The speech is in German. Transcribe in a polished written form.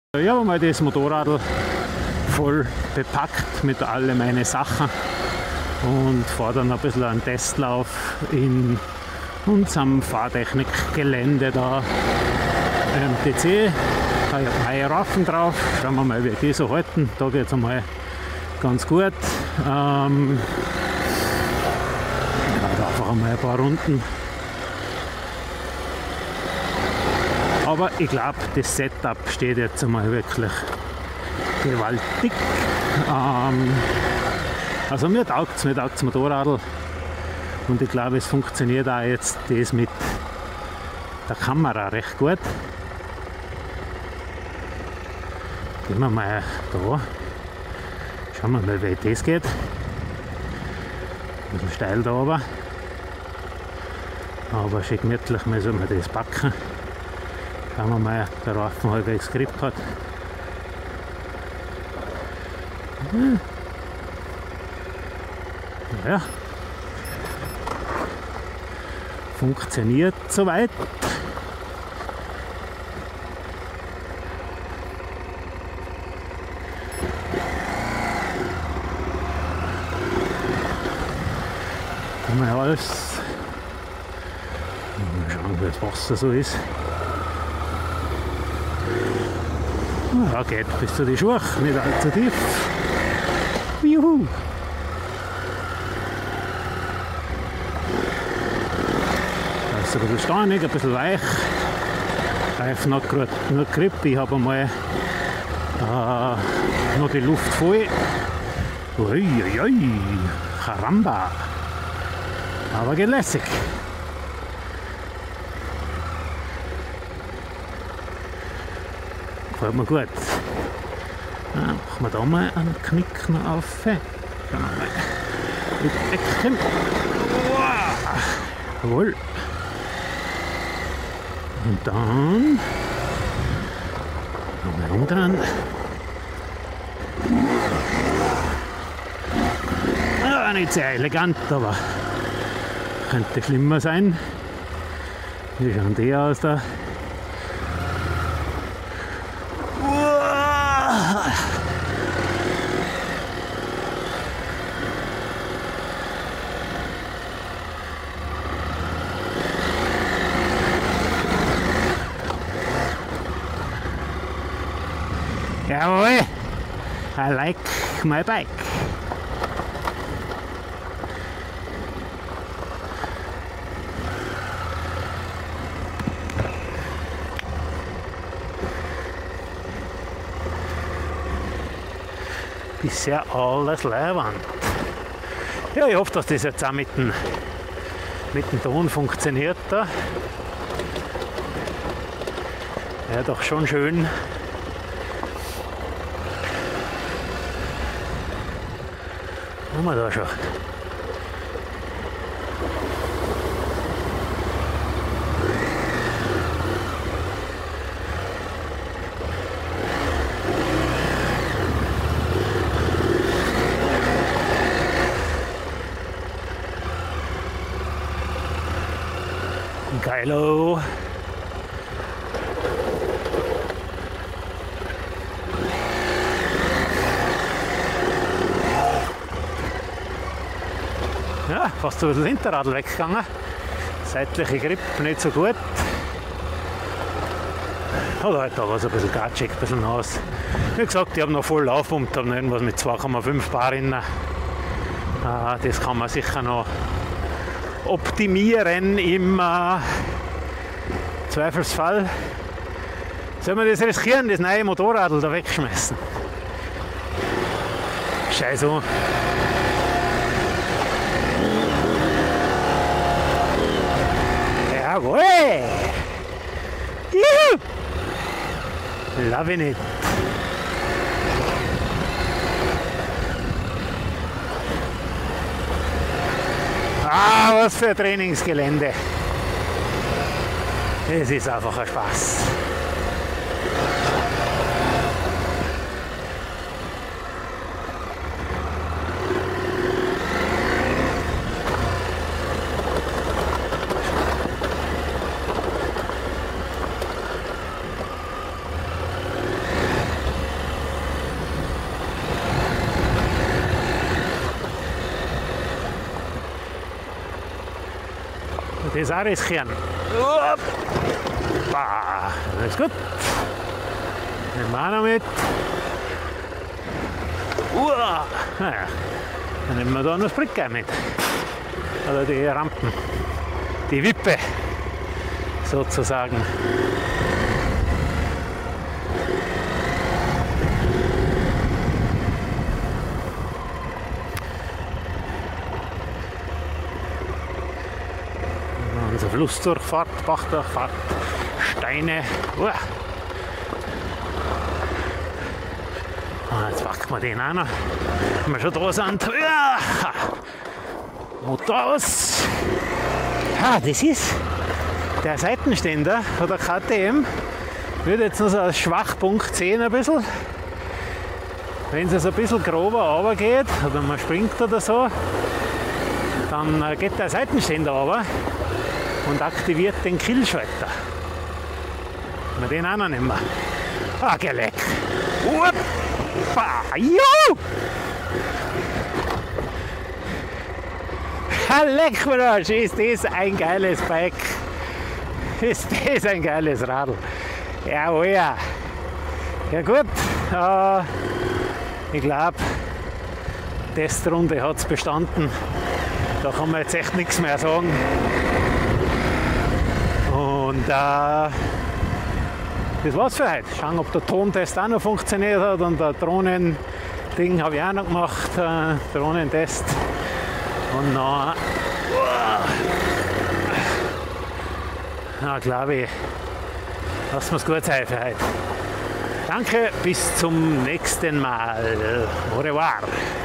Ich habe mal das Motorrad voll bepackt mit all meinen Sachen und fahre dann ein bisschen einen Testlauf in unserem Fahrtechnikgelände da im TC. Da habe ich neue Raffen drauf. Schauen wir mal, wie die so halten. Da geht es einmal ganz gut. Ja, einfach einmal ein paar Runden. Aber ich glaube, das Setup steht jetzt einmal wirklich gewaltig. Also mir taugt das Motorrad. Und ich glaube, es funktioniert auch jetzt das mit der Kamera recht gut. Gehen wir mal da. Schauen wir mal, wie das geht. Ein bisschen steil da oben. Aber schön gemütlich müssen wir das packen. Schauen wir mal, ob der Reifen halbwegs Grip hat. Ja. Funktioniert soweit. Kann man ja alles. Mal schauen, wie das Wasser so ist. Ja, geht bis zu den Schuhen, nicht allzu tief. Juhu! Das ist ein bisschen steinig, ein bisschen weich. Reifen hat gerade nur Grip. Ich habe einmal noch die Luft voll. Uiuiui, Caramba! Aber geht lässig. Gefällt mir gut. Ja, machen wir da mal einen Knick noch auf. Schauen wir mal. Mit Eckchen. Jawohl. Und dann nochmal umdrehen. Ja, nicht sehr elegant, aber könnte schlimmer sein. Wie schauen die aus da? Jawohl, I like my bike. Bisher alles Leihwand. Ja, ich hoffe, dass das jetzt auch mit dem Ton funktioniert. Da. Ja, doch schon schön. Was haben wir da schon? Geilo. Ja, fast so das Hinterrad weggegangen. Seitliche Grip nicht so gut. Oder halt da war es ein bisschen gatschig, ein bisschen nass. Wie gesagt, ich habe noch voll aufpumpt, habe noch irgendwas mit 2,5 Bar drin. Das kann man sicher noch optimieren im Zweifelsfall. Sollen wir das riskieren, das neue Motorrad da wegschmeißen? Scheiße. Jawohl! Juhu! Love it! Ah, was für ein Trainingsgelände! Es ist einfach ein Spaß. das auch riskieren. Alles gut. Nehmen wir auch noch mit. Naja, dann nehmen wir da noch das Brickei mit. Oder die Rampen. Die Wippe sozusagen. Unser Flussdurchfahrt, Bachdurchfahrt, Steine. Jetzt packen wir den auch noch, wenn wir schon da sind. Motor aus. Das ist der Seitenständer von der KTM. Ich würde jetzt noch so als Schwachpunkt sehen ein bisschen. Wenn es ein bisschen grober runtergeht oder man springt oder so, dann geht der Seitenständer runter und aktiviert den Killschalter. Wir den auch noch nehmen. Geleck. Leck mir Arsch, ist das ein geiles Bike. Ist das ein geiles Radl. Jawohl, ja. Ja gut, ich glaube, die Testrunde hat es bestanden. Da kann man jetzt echt nichts mehr sagen. Und das war's für heute. Schauen, ob der Tontest auch noch funktioniert hat und der Drohnen-Ding habe ich auch noch gemacht, Drohnentest. Und dann glaube ich, lassen wir es gut sein für heute. Danke, bis zum nächsten Mal. Au revoir.